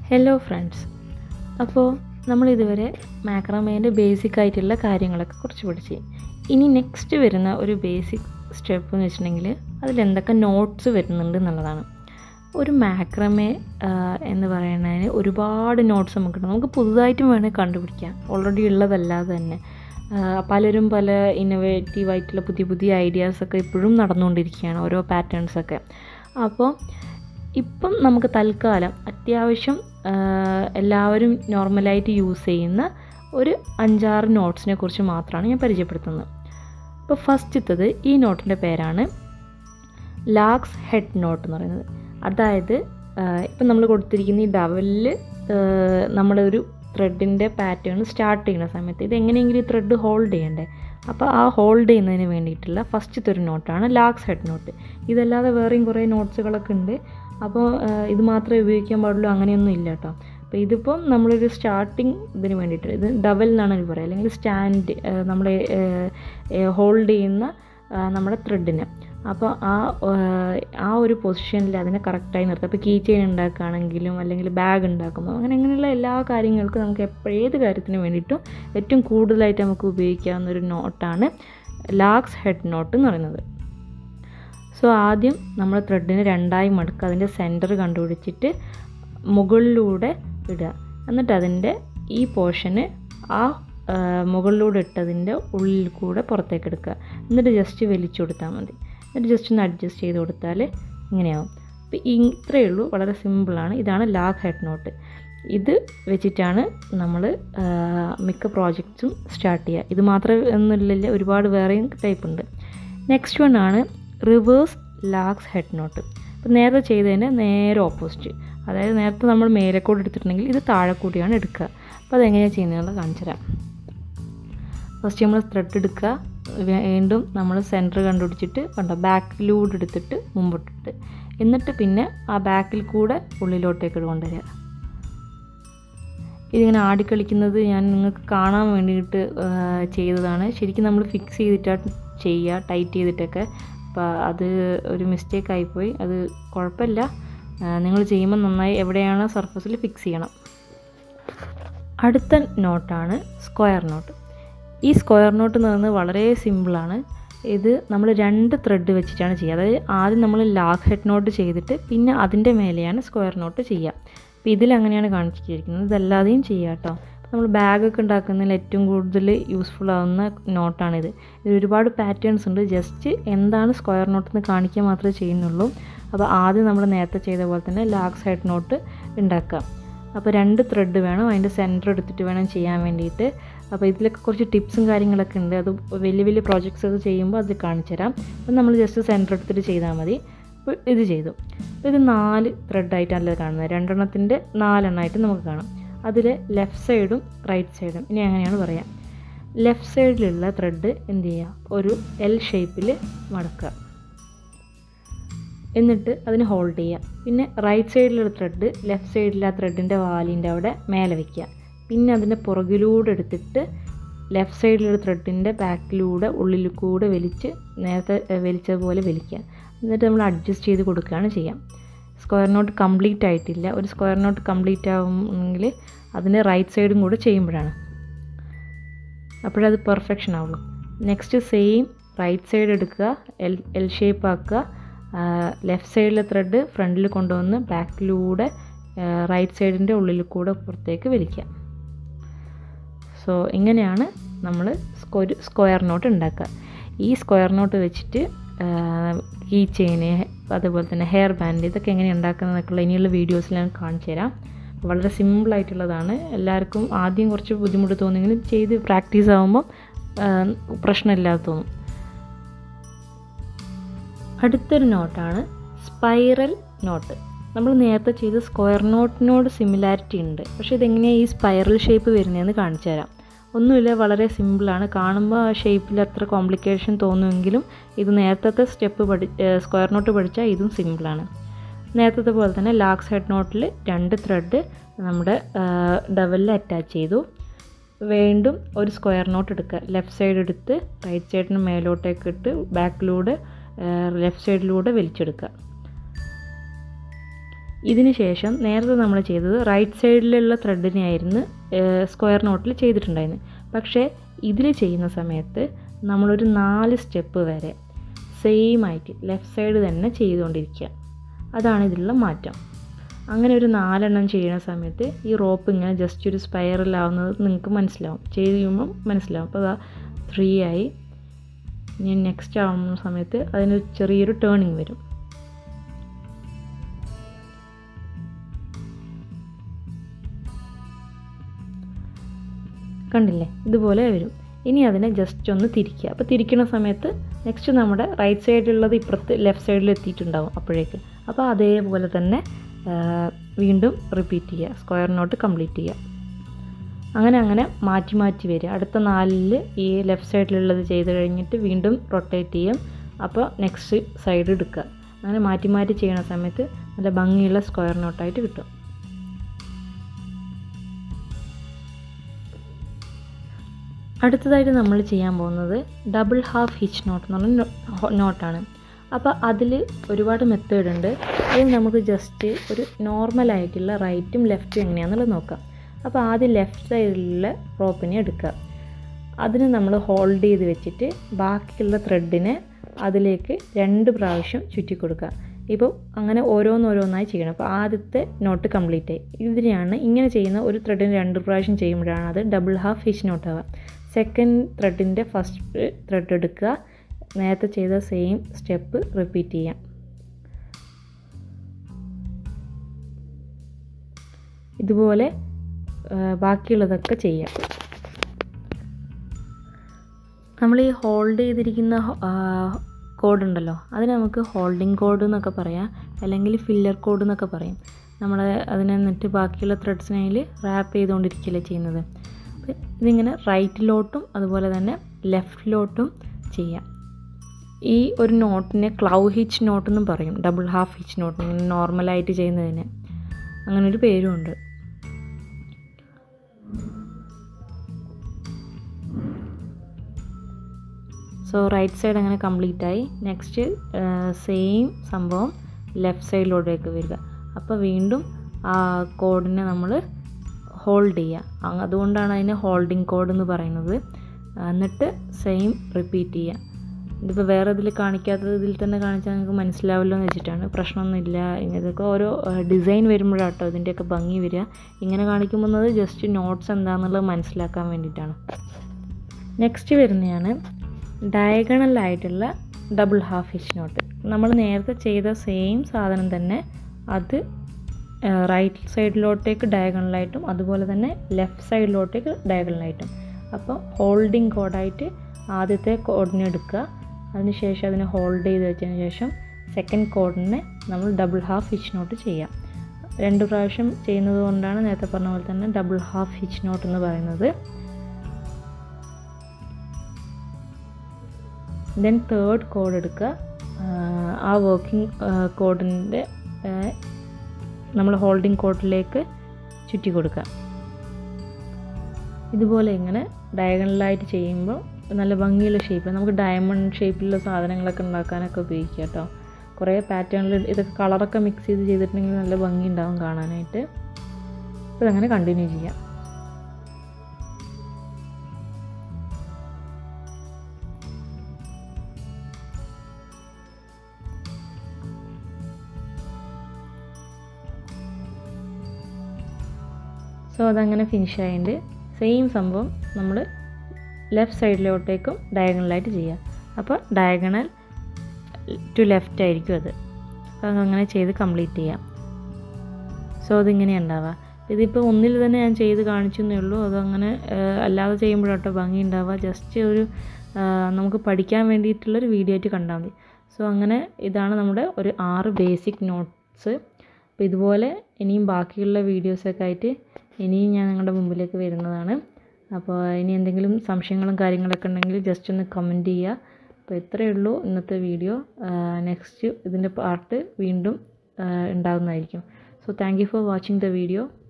Hello friends, അപ്പോൾ നമ്മളിതുവരെ മാക്രമേൻ്റെ basic ആയിട്ടുള്ള കാര്യങ്ങളൊക്കെ കുറച്ച് പഠിച്ച്. ഇനി നെക്സ്റ്റ് വരുന്ന ഒരു ബേസിക് സ്റ്റെപ്പ് എന്ന് വെച്ചിട്ടുണ്ടെങ്കിൽ അതിലെന്തൊക്കെ നോട്ട്സ് വരുന്നുണ്ട് എന്നുള്ളതാണ്. ഒരു മാക്രമേ എന്ന് പറയുന്നതിന് ഒരുപാട് നോട്ട്സ് നമുക്ക് പുതുതായിട്ടും വേണമെങ്കിൽ കണ്ടുപിടിക്കാം, ഓൾറെഡി ഉള്ളതല്ലാതെ തന്നെ. പലരും പല ഇന്നോവേറ്റീവായിട്ടുള്ള പുതിയ പുതിയ ഐഡിയാസൊക്കെ ഇപ്പോഴും നടന്നുകൊണ്ടിരിക്കുകയാണ്, ഓരോ പാറ്റേൺസൊക്കെ. അപ്പോൾ ഇപ്പം നമുക്ക് തൽക്കാലം അത്യാവശ്യം എല്ലാവരും നോർമലായിട്ട് യൂസ് ചെയ്യുന്ന ഒരു 5-6 നോട്ട്സിനെ കുറിച്ച് മാത്രമാണ് ഞാൻ പരിചയപ്പെടുത്തുന്നത്. ഇപ്പോൾ ഫസ്റ്റത്തത് ഈ നോട്ടിൻ്റെ പേരാണ് ലാക്സ് ഹെഡ് നോട്ട് എന്ന് പറയുന്നത്. അതായത് ഇപ്പം നമ്മൾ കൊടുത്തിരിക്കുന്ന ഈ ഡവലിൽ നമ്മളൊരു ത്രെഡിൻ്റെ പാറ്റേൺ സ്റ്റാർട്ട് ചെയ്യുന്ന സമയത്ത് ഇതെങ്ങനെയെങ്കിലും ഈ ത്രെഡ് ഹോൾഡ് ചെയ്യണ്ടേ. അപ്പോൾ ആ ഹോൾഡ് ചെയ്യുന്നതിന് വേണ്ടിയിട്ടുള്ള ഫസ്റ്റത്തെ ഒരു നോട്ടാണ് ലാക്സ് ഹെഡ് നോട്ട്. ഇതല്ലാതെ വേറെയും കുറേ നോട്ട്സുകളൊക്കെ ഉണ്ട്. അപ്പോൾ ഇത് മാത്രമേ ഉപയോഗിക്കാൻ പാടുള്ളൂ അങ്ങനെയൊന്നും ഇല്ല കേട്ടോ. അപ്പോൾ ഇതിപ്പം നമ്മളൊരു സ്റ്റാർട്ടിങ് ഇതിന് വേണ്ടിയിട്ട്, ഇത് ഡബൽ എന്നാണ് ഇത് പറയുക, അല്ലെങ്കിൽ സ്റ്റാൻഡ് നമ്മൾ ഹോൾഡ് ചെയ്യുന്ന നമ്മുടെ ത്രെഡിന്. അപ്പോൾ ആ ഒരു പൊസിഷനിൽ അതിനെ കറക്റ്റായി നിർത്തുക. അപ്പോൾ കീ ചെയിൻ ഉണ്ടാക്കുകയാണെങ്കിലും അല്ലെങ്കിൽ ബാഗ് ഉണ്ടാക്കുമ്പോൾ അങ്ങനെയുള്ള എല്ലാ കാര്യങ്ങൾക്കും നമുക്ക് ഏത് കാര്യത്തിന് വേണ്ടിയിട്ടും ഏറ്റവും കൂടുതലായിട്ട് നമുക്ക് ഉപയോഗിക്കാവുന്ന ഒരു നോട്ടാണ് ലാക്സ് ഹെഡ് നോട്ട് എന്ന് പറയുന്നത്. സോ ആദ്യം നമ്മൾ ത്രെഡിന് 2ആയി മടക്കുക, അതിൻ്റെ സെൻറ്റർ കണ്ടുപിടിച്ചിട്ട് മുകളിലൂടെ ഇടുക. എന്നിട്ട് അതിൻ്റെ ഈ പോർഷന് ആ മുകളിലൂടെ ഇട്ടതിൻ്റെ ഉള്ളിൽ കൂടെ പുറത്തേക്ക് എടുക്കുക. എന്നിട്ട് ജസ്റ്റ് വലിച്ചു കൊടുത്താൽ മതി. എന്നിട്ട് ജസ്റ്റ് ഒന്ന് അഡ്ജസ്റ്റ് ചെയ്ത് കൊടുത്താൽ ഇങ്ങനെയാവും. അപ്പോൾ ഇത്രയേ ഉള്ളൂ, വളരെ സിമ്പിളാണ്. ഇതാണ് ലാഗ് ഹെഡ് നോട്ട്. ഇത് വെച്ചിട്ടാണ് നമ്മൾ മിക്ക പ്രോജക്ട്സും സ്റ്റാർട്ട് ചെയ്യുക. ഇത് മാത്രമേ ഒന്നുമില്ല, ഒരുപാട് വേറെയും ടൈപ്പ് ഉണ്ട്. നെക്സ്റ്റ് വൺ ആണ് റിവേഴ്സ് ലാക്സ് ഹെഡ് നോട്ട്. അപ്പോൾ നേരത്തെ ചെയ്തതിൻ്റെ നേരെ ഓപ്പോസിറ്റ്, അതായത് നേരത്തെ നമ്മൾ മേലെക്കൂടെ എടുത്തിട്ടുണ്ടെങ്കിൽ ഇത് താഴെ കൂടിയാണ് എടുക്കുക. അപ്പോൾ അതെങ്ങനെയാണ് ചെയ്യുന്നതെന്ന് കാണിച്ചു തരാം. ഫസ്റ്റ് നമ്മൾ ത്രെഡ് എടുക്കുക, വീണ്ടും നമ്മൾ സെൻറ്റർ കണ്ടുപിടിച്ചിട്ട് ബാക്കിലൂടെ എടുത്തിട്ട് മുമ്പോട്ടിട്ട്, എന്നിട്ട് പിന്നെ ആ ബാക്കിൽ കൂടെ ഉള്ളിലോട്ടേക്ക് കൊണ്ടുവരിക. ഇതിങ്ങനെ ആടിക്കളിക്കുന്നത് ഞാൻ നിങ്ങൾക്ക് കാണാൻ വേണ്ടിയിട്ട് ചെയ്തതാണ്. ശരിക്കും നമ്മൾ ഫിക്സ് ചെയ്തിട്ടാണ് ചെയ്യുക, ടൈറ്റ് ചെയ്തിട്ടൊക്കെ. അപ്പോൾ അത് ഒരു മിസ്റ്റേക്ക് ആയിപ്പോയി, അത് കുഴപ്പമില്ല. നിങ്ങൾ ചെയ്യുമ്പോൾ നന്നായി എവിടെയാണ് സർഫസിൽ ഫിക്സ് ചെയ്യണം. അടുത്ത നോട്ടാണ് സ്ക്വയർ നോട്ട്. ഈ സ്ക്വയർ നോട്ട് എന്ന് പറയുന്നത് വളരെ സിമ്പിളാണ്. ഇത് നമ്മൾ 2 ത്രെഡ് വെച്ചിട്ടാണ് ചെയ്യുക. അതായത് ആദ്യം നമ്മൾ ലാഗ് ഹെഡ് നോട്ട് ചെയ്തിട്ട് പിന്നെ അതിൻ്റെ മേലെയാണ് സ്ക്വയർ നോട്ട് ചെയ്യുക. അപ്പോൾ ഇതിലങ്ങനെയാണ് കാണിച്ചിരിക്കുന്നത്. ഇതല്ലാതെയും ചെയ്യുക കേട്ടോ. നമ്മൾ ബാഗൊക്കെ ഉണ്ടാക്കുന്നതിൽ ഏറ്റവും കൂടുതൽ യൂസ്ഫുൾ ആവുന്ന നോട്ടാണിത്. ഇതിൽ ഒരുപാട് പാറ്റേൺസ് ഉണ്ട്. ജസ്റ്റ് എന്താണ് സ്ക്വയർ നോട്ട് എന്ന് കാണിക്കാൻ മാത്രമേ ചെയ്യുന്നുള്ളൂ. അപ്പോൾ ആദ്യം നമ്മൾ നേരത്തെ ചെയ്ത പോലെ തന്നെ ലാക്സ് ഹെഡ് നോട്ട് ഉണ്ടാക്കുക. അപ്പോൾ 2 ത്രെഡ് വേണം, അതിൻ്റെ സെൻറ്റർ എടുത്തിട്ട് വേണം ചെയ്യാൻ വേണ്ടിയിട്ട്. അപ്പോൾ ഇതിലൊക്കെ കുറച്ച് ടിപ്സും കാര്യങ്ങളൊക്കെ ഉണ്ട്. അത് വലിയ വലിയ പ്രോജക്ട്സ് ഒക്കെ ചെയ്യുമ്പോൾ അത് കാണിച്ചു തരാം. അപ്പോൾ നമ്മൾ ജസ്റ്റ് സെൻറ്റർ എടുത്തിട്ട് ചെയ്താൽ മതി. അപ്പോൾ ഇത് ചെയ്തു. അപ്പോൾ ഇത് 4 ത്രെഡായിട്ടല്ല കാണുന്നത്, 2 എണ്ണത്തിൻ്റെ 4 എണ്ണമായിട്ട് നമുക്ക് കാണാം. അതിൽ ലെഫ്റ്റ് സൈഡും റൈറ്റ് സൈഡും. ഇനി അങ്ങനെയാണ് പറയാം. ലെഫ്റ്റ് സൈഡിലുള്ള ത്രെഡ് എന്ത് ചെയ്യുക, ഒരു എൽ ഷേപ്പിൽ മടക്കുക, എന്നിട്ട് അതിന് ഹോൾഡ് ചെയ്യുക. പിന്നെ റൈറ്റ് സൈഡിലുള്ള ത്രെഡ് ലെഫ്റ്റ് സൈഡിലെ ആ ത്രെഡിൻ്റെ വാലിൻ്റെ അവിടെ മേലെ വയ്ക്കുക. പിന്നെ അതിൻ്റെ പുറകിലൂടെ എടുത്തിട്ട് ലെഫ്റ്റ് സൈഡിലുള്ള ത്രെഡിൻ്റെ ബാക്കിലൂടെ ഉള്ളിൽ കൂടെ വലിച്ച് നേരത്തെ വലിച്ചതുപോലെ വലിക്കുക. എന്നിട്ട് നമ്മൾ അഡ്ജസ്റ്റ് ചെയ്ത് കൊടുക്കുകയാണ് ചെയ്യാം. സ്ക്വയർ നോട്ട് കംപ്ലീറ്റ് ആയിട്ടില്ല. ഒരു സ്ക്വയർ നോട്ട് കംപ്ലീറ്റ് ആവുമെങ്കിൽ അതിൻ്റെ റൈറ്റ് സൈഡും കൂടെ ചെയ്യുമ്പോഴാണ്, അപ്പോഴത് പെർഫെക്ഷൻ ആവുള്ളൂ. നെക്സ്റ്റ് സെയിം റൈറ്റ് സൈഡ് എടുക്കുക, എൽ ഷേപ്പ് ആക്കുക. ലെഫ്റ്റ് സൈഡിലെ ത്രെഡ് ഫ്രണ്ടിൽ കൊണ്ടുവന്ന് ബാക്കിലൂടെ റൈറ്റ് സൈഡിൻ്റെ ഉള്ളിൽ കൂടെ പുറത്തേക്ക് വലിക്കുക. സോ ഇങ്ങനെയാണ് നമ്മൾ ഒരു സ്ക്വയർ നോട്ട് ഉണ്ടാക്കുക. ഈ സ്ക്വയർ നോട്ട് വെച്ചിട്ട് കീ ചെയിന്, അതുപോലെ തന്നെ ഹെയർ ബാൻഡ്, ഇതൊക്കെ എങ്ങനെ ഉണ്ടാക്കുന്നതൊക്കെയുള്ള ഇനിയുള്ള വീഡിയോസിൽ ഞാൻ കാണിച്ചു തരാം. വളരെ സിമ്പിളായിട്ടുള്ളതാണ്. എല്ലാവർക്കും ആദ്യം കുറച്ച് ബുദ്ധിമുട്ട് തോന്നുമെങ്കിലും ചെയ്ത് പ്രാക്ടീസ് ആകുമ്പം പ്രശ്നമില്ലാതെ തോന്നും. അടുത്തൊരു നോട്ടാണ് സ്പൈറൽ നോട്ട്. നമ്മൾ നേരത്തെ ചെയ്ത സ്ക്വയർ നോട്ടിനോട് സിമിലാരിറ്റി ഉണ്ട്, പക്ഷേ ഇതെങ്ങനെയാണ് ഈ സ്പൈറൽ ഷേപ്പ് വരുന്നതെന്ന് കാണിച്ചു തരാം. ഒന്നുമില്ല, വളരെ സിമ്പിളാണ്. കാണുമ്പോൾ ആ ഷേപ്പിൽ അത്ര കോംപ്ലിക്കേഷൻ തോന്നുമെങ്കിലും ഇത് നേരത്തെ സ്റ്റെപ്പ് സ്ക്വയർ നോട്ട് പഠിച്ചാൽ ഇതും സിമ്പിളാണ്. നേരത്തെ പോലെ തന്നെ ലാക്സ് ഹെഡ് നോട്ടിൽ 2 ത്രെഡ് നമ്മുടെ ഡബലിൽ അറ്റാച്ച് ചെയ്തു. വീണ്ടും ഒരു സ്ക്വയർ നോട്ട് എടുക്കുക, ലെഫ്റ്റ് സൈഡ് എടുത്ത് റൈറ്റ് സൈഡിന് മേലോട്ടേക്ക് ഇട്ട് ബാക്കിലൂടെ ലെഫ്റ്റ് സൈഡിലൂടെ വലിച്ചെടുക്കുക. ഇതിന് ശേഷം നേരത്തെ നമ്മൾ ചെയ്തത് റൈറ്റ് സൈഡിലുള്ള ത്രെഡിനെയായിരുന്നു സ്ക്വയർ നോട്ടിൽ ചെയ്തിട്ടുണ്ടായിരുന്നു. പക്ഷേ ഇതിൽ ചെയ്യുന്ന സമയത്ത് നമ്മളൊരു 4 സ്റ്റെപ്പ് വരെ സെയിം ആയിട്ട് ലെഫ്റ്റ് സൈഡ് തന്നെ ചെയ്തുകൊണ്ടിരിക്കുക. അതാണ് ഇതിലുള്ള മാറ്റം. അങ്ങനെ ഒരു 4 എണ്ണം ചെയ്യുന്ന സമയത്ത് ഈ റോപ്പ് ഇങ്ങനെ ജസ്റ്റ് ഒരു സ്പൈറലാവുന്നത് നിങ്ങൾക്ക് മനസ്സിലാവും, ചെയ്ത് കഴിയുമ്പം മനസ്സിലാവും. അപ്പോൾ അതാ 3 ആയി. ഇനി നെക്സ്റ്റ് ആവുന്ന സമയത്ത് അതിന് ചെറിയൊരു ടേണിങ് വരും. കണ്ടില്ലേ, ഇതുപോലെ വരും. ഇനി അതിനെ ജസ്റ്റ് ഒന്ന് തിരിക്കുക. അപ്പോൾ തിരിക്കുന്ന സമയത്ത് നെക്സ്റ്റ് നമ്മുടെ റൈറ്റ് സൈഡിലുള്ളത് ഇപ്പുറത്ത് ലെഫ്റ്റ് സൈഡിൽ എത്തിയിട്ടുണ്ടാവും അപ്പോഴേക്ക്. അപ്പോൾ അതേപോലെ തന്നെ വീണ്ടും റിപ്പീറ്റ് ചെയ്യുക, സ്ക്വയർ നോട്ട് കംപ്ലീറ്റ് ചെയ്യുക. അങ്ങനെ മാറ്റി മാറ്റി വരിക. അടുത്ത 4ൽ ഈ ലെഫ്റ്റ് സൈഡിലുള്ളത് ചെയ്ത് കഴിഞ്ഞിട്ട് വീണ്ടും റൊട്ടേറ്റ് ചെയ്യും. അപ്പോൾ നെക്സ്റ്റ് സൈഡ് എടുക്കുക. അങ്ങനെ മാറ്റി മാറ്റി ചെയ്യുന്ന സമയത്ത് നല്ല ഭംഗിയുള്ള സ്ക്വയർ നോട്ടായിട്ട് കിട്ടും. അടുത്തതായിട്ട് നമ്മൾ ചെയ്യാൻ പോകുന്നത് ഡബിൾ ഹാഫ് ഹിച്ച് നോട്ട് എന്ന് പറഞ്ഞ നോട്ടാണ്. അപ്പോൾ അതിൽ ഒരുപാട് മെത്തേഡ് ഉണ്ട്. അതിൽ നമുക്ക് ജസ്റ്റ് ഒരു നോർമലായിട്ടുള്ള റൈറ്റും ലെഫ്റ്റും എങ്ങനെയാണെന്നുള്ളത് നോക്കാം. അപ്പോൾ ആദ്യം ലെഫ്റ്റ് സൈഡിലുള്ള റോപ്പിനെ എടുക്കുക. അതിന് നമ്മൾ ഹോൾഡ് ചെയ്ത് വെച്ചിട്ട് ബാക്കിയുള്ള ത്രെഡിനെ അതിലേക്ക് 2 പ്രാവശ്യം ചുറ്റി കൊടുക്കുക. ഇപ്പോൾ അങ്ങനെ ഓരോന്നോരോന്നായി ചെയ്യണം. അപ്പോൾ ആദ്യത്തെ നോട്ട് കംപ്ലീറ്റ് ആയി. ഇതിനെയാണ് ഇങ്ങനെ ചെയ്യുന്ന ഒരു ത്രെഡിന് 2 പ്രാവശ്യം ചെയ്യുമ്പോഴാണ് അത് ഡബിൾ ഹാഫ് ഹിച്ച് നോട്ട് ആവുക. സെക്കൻഡ് ത്രെഡിൻ്റെ ഫസ്റ്റ് ത്രെഡ് എടുക്കുക, നേരത്തെ ചെയ്ത സെയിം സ്റ്റെപ്പ് റിപ്പീറ്റ് ചെയ്യാം. ഇതുപോലെ ബാക്കിയുള്ളതൊക്കെ ചെയ്യാം. നമ്മൾ ഈ ഹോൾഡ് ചെയ്തിരിക്കുന്ന കോഡ് ഉണ്ടല്ലോ, അതിന് നമുക്ക് ഹോൾഡിംഗ് കോഡ് എന്നൊക്കെ പറയാം, അല്ലെങ്കിൽ ഫില്ലർ കോഡ് എന്നൊക്കെ പറയും. നമ്മൾ അതിനെ എന്നിട്ട് ബാക്കിയുള്ള ത്രെഡ്സിനതിൽ റാപ്പ് ചെയ്തുകൊണ്ടിരിക്കുകയല്ലേ ചെയ്യുന്നത്. ഇതിങ്ങനെ റൈറ്റിലോട്ടും അതുപോലെ തന്നെ ലെഫ്റ്റിലോട്ടും ചെയ്യാം. ഈ ഒരു നോട്ടിനെ ക്ലൗ ഹിച്ച് നോട്ടെന്നും പറയും, ഡബിൾ ഹാഫ് ഹിച്ച് നോട്ട്, നോർമലായിട്ട് ചെയ്യുന്നതിന് അങ്ങനൊരു പേരുമുണ്ട്. സോ റൈറ്റ് സൈഡ് അങ്ങനെ കംപ്ലീറ്റ് ആയി. നെക്സ്റ്റ് സെയിം സംഭവം ലെഫ്റ്റ് സൈഡിലോട്ടേക്ക് വരിക. അപ്പോൾ വീണ്ടും ആ കോഡിനെ നമ്മൾ ഹോൾഡ് ചെയ്യുക. അതുകൊണ്ടാണ് അതിന് ഹോൾഡിംഗ് കോഡ് എന്ന് പറയുന്നത്. എന്നിട്ട് സെയിം റിപ്പീറ്റ് ചെയ്യുക. ഇതിപ്പോൾ വേറെ ഇതിൽ കാണിക്കാത്തത് ഇതിൽ തന്നെ കാണിച്ചാൽ നിങ്ങൾക്ക് മനസ്സിലാവില്ലോ എന്ന് വെച്ചിട്ടാണ്. പ്രശ്നമൊന്നുമില്ല. ഇതൊക്കെ ഓരോ ഡിസൈൻ വരുമ്പോഴാട്ടോ ഇതിൻ്റെയൊക്കെ ഭംഗി വരിക. ഇങ്ങനെ കാണിക്കുമ്പോൾ ജസ്റ്റ് നോട്ട്സ് എന്താണെന്നുള്ളത് മനസ്സിലാക്കാൻ വേണ്ടിയിട്ടാണ്. നെക്സ്റ്റ് വരുന്നതാണ് ഡയഗണലായിട്ടുള്ള ഡബിൾ ഹാഫ് ഹിച്ച് നോട്ട്. നമ്മൾ നേരത്തെ ചെയ്ത സെയിം സാധനം തന്നെ അത് റൈറ്റ് സൈഡിലോട്ടേക്ക് ഡയഗണലായിട്ടും അതുപോലെ തന്നെ ലെഫ്റ്റ് സൈഡിലോട്ടേക്ക് ഡയഗണലായിട്ടും. അപ്പോൾ ഹോൾഡിംഗ് കോഡായിട്ട് ആദ്യത്തെ കോഡിനെ എടുക്കുക. അതിനുശേഷം അതിനെ ഹോൾഡ് ചെയ്ത് വെച്ചതിന് ശേഷം സെക്കൻഡ് കോഡിനെ നമ്മൾ ഡബിൾ ഹാഫ് ഹിച്ച് നോട്ട് ചെയ്യാം. 2 പ്രാവശ്യം ചെയ്യുന്നത് കൊണ്ടാണ് നേരത്തെ പറഞ്ഞ പോലെ തന്നെ ഡബിൾ ഹാഫ് ഹിച്ച് നോട്ട് എന്ന് പറയുന്നത്. ദെൻ തേർഡ് കോഡ് എടുക്കുക. ആ വർക്കിംഗ് കോഡിൻ്റെ നമ്മൾ ഹോൾഡിംഗ് കോഡിലേക്ക് ചുറ്റി കൊടുക്കുക. ഇതുപോലെ ഇങ്ങനെ ഡയഗണലായിട്ട് ചെയ്യുമ്പോൾ നല്ല ഭംഗിയുള്ള ഷേപ്പിൽ നമുക്ക് ഡയമണ്ട് ഷേപ്പിലുള്ള സാധനങ്ങളൊക്കെ ഉണ്ടാക്കാനൊക്കെ ഉപയോഗിക്കാം കേട്ടോ. കുറേ പാറ്റേണിൽ ഇതൊക്കെ കളറൊക്കെ മിക്സ് ചെയ്ത് ചെയ്തിട്ടുണ്ടെങ്കിൽ നല്ല ഭംഗി ഉണ്ടാവും കാണാനായിട്ട്. അപ്പോൾ ഇതങ്ങനെ കണ്ടിന്യൂ ചെയ്യാം. സോ അതങ്ങനെ ഫിനിഷ് ആയതുകൊണ്ട് സെയിം സംഭവം നമ്മൾ ലെഫ്റ്റ് സൈഡിലോട്ടേക്കും ഡയഗണലായിട്ട് ചെയ്യുക. അപ്പോൾ ഡയഗണൽ ടു ലെഫ്റ്റ് ആയിരിക്കും അത്. അപ്പോൾ അതങ്ങനെ ചെയ്ത് കംപ്ലീറ്റ് ചെയ്യാം. സോ അതിങ്ങനെ ഉണ്ടാവുക. ഇതിപ്പോൾ ഒന്നിൽ തന്നെ ഞാൻ ചെയ്ത് കാണിച്ചെന്നേ ഉള്ളൂ. അതങ്ങനെ അല്ലാതെ ചെയ്യുമ്പോഴാട്ടോ ഭംഗി ഉണ്ടാവുക. ജസ്റ്റ് ഒരു നമുക്ക് പഠിക്കാൻ വേണ്ടിയിട്ടുള്ളൊരു വീഡിയോ ആയിട്ട് കണ്ടാൽ മതി. സോ അങ്ങനെ ഇതാണ് നമ്മുടെ ഒരു 6 ബേസിക് നോട്ട്സ്. അപ്പോൾ ഇതുപോലെ ഇനിയും ബാക്കിയുള്ള വീഡിയോസൊക്കെ ആയിട്ട് ഇനിയും ഞാൻ നിങ്ങളുടെ മുമ്പിലേക്ക് വരുന്നതാണ്. അപ്പോൾ ഇനി എന്തെങ്കിലും സംശയങ്ങളും കാര്യങ്ങളൊക്കെ ഉണ്ടെങ്കിൽ ജസ്റ്റ് ഒന്ന് കമൻറ്റ് ചെയ്യുക. അപ്പോൾ ഇത്രയേ ഉള്ളൂ ഇന്നത്തെ വീഡിയോ. നെക്സ്റ്റ് ഇതിൻ്റെ പാർട്ട് വീണ്ടും ഉണ്ടാകുന്നതായിരിക്കും. So thank you for watching the video.